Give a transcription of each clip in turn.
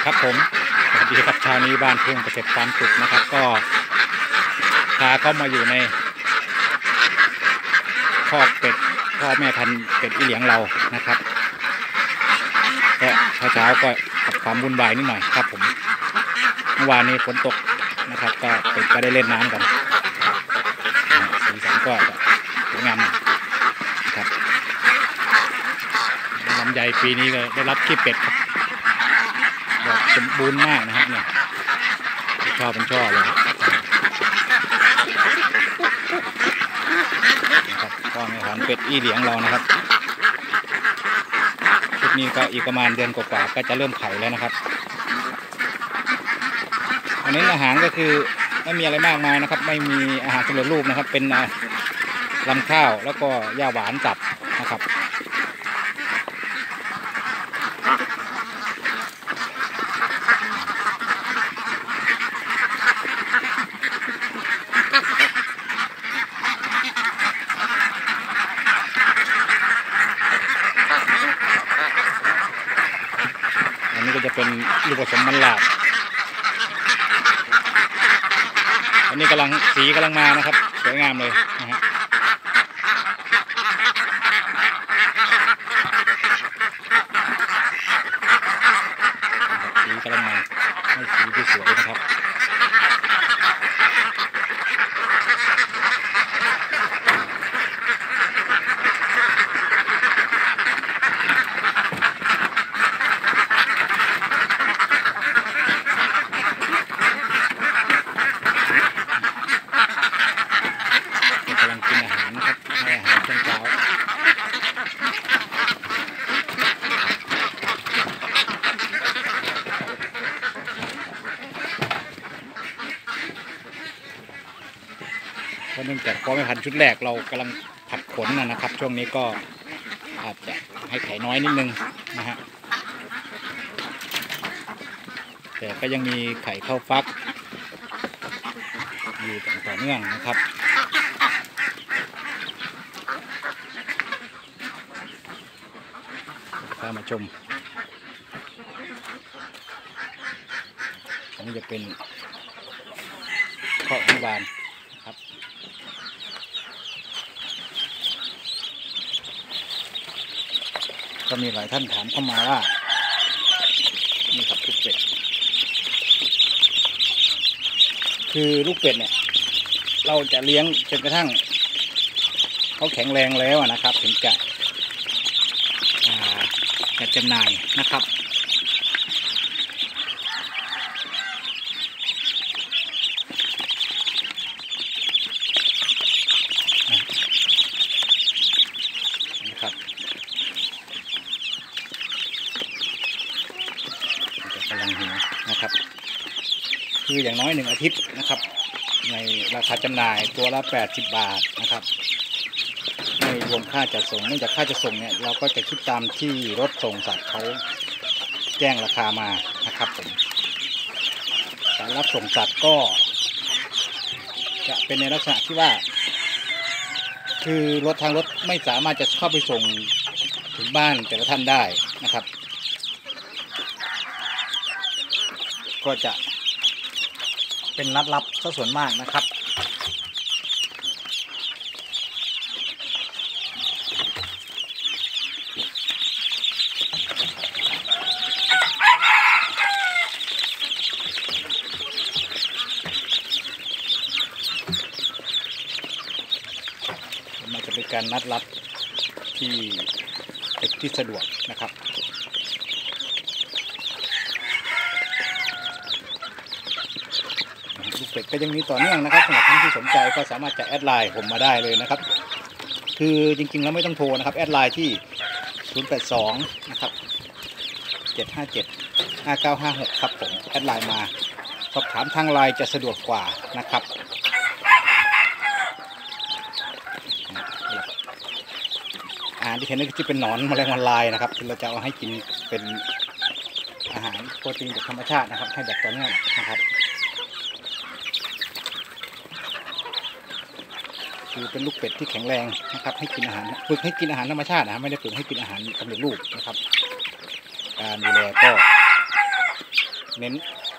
ครับผมสวัสดีครับเช้านี้บ้านทุ่งเกษตรฟาร์มสุขนะครับก็พาเข้ามาอยู่ในคอกเป็ดพ่อแม่พันธุ์เป็ดอีเหลียงเรานะครับก็เช้าก็กับความวุ่นวายนิดหน่อยครับผมเมื่อวานนี้ฝนตกนะครับก็เป็ดก็ได้เล่นน้ำกันสีสันก็สวยงามครับลำไยปีนี้ก็ได้รับขี้เป็ดครับดอกสมบูรณ์มากนะฮะเนี่ยชอบเป็นช่อเลยนะครับก็ในฐานเป็ดอีเหลียงเรานะครับชุดนี้ก็อีกประมาณเดือนกว่าๆก็จะเริ่มไข่แล้วนะครับอันนี้อาหารก็คือไม่มีอะไรมากมายนะครับไม่มีอาหารสำเร็จรูปนะครับเป็นลำข้าวแล้วก็หญ้าหวานจับนะครับอันนี้ก็จะเป็นลูกผสมมันหลาดอันนี้สีกำลังมานะครับสวยงามเลยนะฮะสีกำลังมาให้สีที่สวยนะครับเพราะเนื่องจากพ่อแม่พันธุ์ชุดแรกเรากำลังผัดขนนะครับช่วงนี้ก็อาจจะให้ไข่น้อยนิดนึงนะฮะแต่ก็ยังมีไข่เข้าฟักอยู่ต่อเนื่องนะครับพามาชมอันนี้จะเป็นข้ออนุบาลครับก็มีหลายท่านถามเข้ามาว่านี่ครับลูกเป็ดคือลูกเป็ดเนี่ยเราจะเลี้ยงจนกระทั่งเขาแข็งแรงแล้วนะครับถึงจะจำหน่ายนะครับกำลังหิวนะครับคืออย่างน้อย1 อาทิตย์นะครับในราคาจำหน่ายตัวละ80 บาทนะครับไม่รวมค่าจัดส่งเนื่องจากค่าจัดส่งเนี่ยเราก็จะคิดตามที่รถส่งสัตว์เขาแจ้งราคามานะครับผมการรับส่งสัตว์ก็จะเป็นในลักษณะที่ว่าคือทางรถไม่สามารถจะเข้าไปส่งถึงบ้านแต่ละท่านได้นะครับก็จะเป็นนัดรับซะส่วนมากนะครับมันจะเป็นการนัดรับที่สะดวกนะครับลูกเป็ดก็ยังมีต่อเนื่องนะครับสำหรับท่านที่สนใจก็สามารถจะแอดไลน์ผมมาได้เลยนะครับคือจริงๆแล้วไม่ต้องโทรนะครับแอดไลน์ที่082นะครับ757 5956ครับผมแอดไลน์มาสอบถามทางไลน์จะสะดวกกว่านะครับอาหารที่เห็นนี่คือเป็นหนอนแมลงวันลายนะครับที่เราจะเอาให้กินเป็นอาหารโปรตีนจากธรรมชาตินะครับให้แบบต่อเนื่องนะครับคือเป็นลูกเป็ดที่แข็งแรงนะครับให้กินอาหารฝึกให้กินอาหารธรรมชาตินะไม่ได้ฝึกให้กินอาหารสำเร็จรูปนะครับการดูแลก็เน้น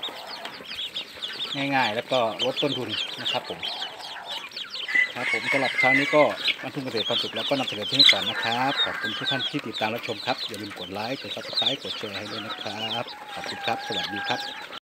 ง่ายๆแล้วก็ลดต้นทุนนะครับผมครับผมสำหรับเช้านี้ก็วันทุ่งเกษตรความสุขแล้วก็นำเสนอที่นี่ก่อนนะครับขอบคุณทุกท่านที่ติดตามรับชมครับอย่าลืมกดไลค์กด Subscribe กดแชร์ให้ด้วยนะครับขอบคุณครับสวัสดีครับ